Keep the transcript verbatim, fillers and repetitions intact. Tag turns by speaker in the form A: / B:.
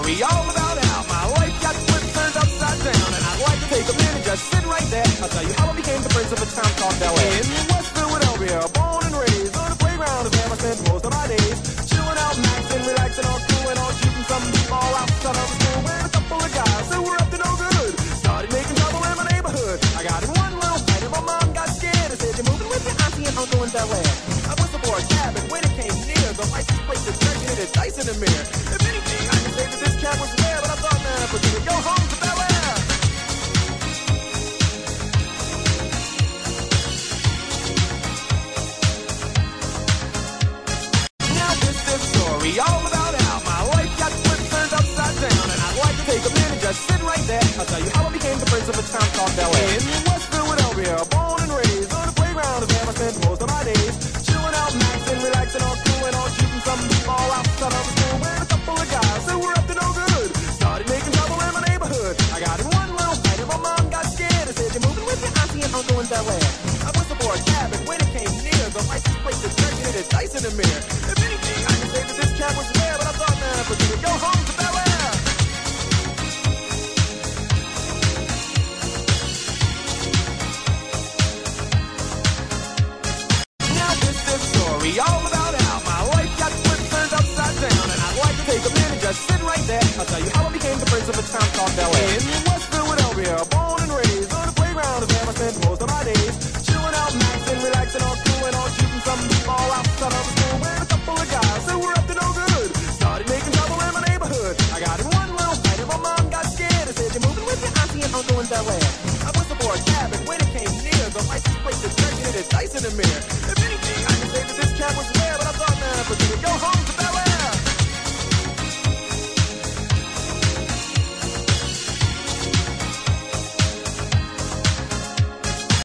A: story all about how my life got flipped, turned upside down. And I'd like to take a minute, just sit right there. I'll tell you how I became the prince of a town called Bel Air. In West Philadelphia, born and raised on the playground is where I spent most of my days. Chilling out, maxing, relaxing, all cool and all shooting some ball outside of the school. With a couple of guys who were up to no good. Started making trouble in my neighborhood. I got in one little fight and my mom got scared and said, "You're moving with your auntie and uncle in Bel Air." I whistled for a cab and when it came near, the license plate was checking it had dice in the mirror. If anything, I could say that this cab was rare, but I thought, man, but you would go home to Bel Air. Now this is a story all about how my life got flipped, turned upside down. And I'd like to take a minute, just sit right there. I'll tell you how I became the prince of a town called Bel Air. In West Philadelphia, born and raised on the playground is where I spent most of my days. Chilling out, maxing, relaxing, all cool and all shooting some ball outside of the school. With a couple of guys who were up to no good. Started making trouble in my neighborhood. I got in one little fight and my mom got scared and said, "You're moving with your auntie and uncle in Bel Air." I whistled for a cab and when it came near, the license plate was checking it had dice in the mirror. If anything, I could say that this cab was rare, but I thought, man, but you would go home to Bel Air. Now this is a story all about how my life got flipped, turned upside down. And I'd like to take a minute, just sit right there. I'll tell you how I became the prince of a town called Bel Air. In West Philadelphia, born and raised on the playground is where I spent most of my days. Chilling out, maxing, relaxing, all cool and all shooting some ball outside of the school. With a couple of guys who were up to no good. Started making trouble in my neighborhood. I got in one little fight and my mom got scared and said, "You're moving with your auntie and uncle in Bel Air." I whistled for a cab and when it came near, the license plate was checking it had dice in the mirror.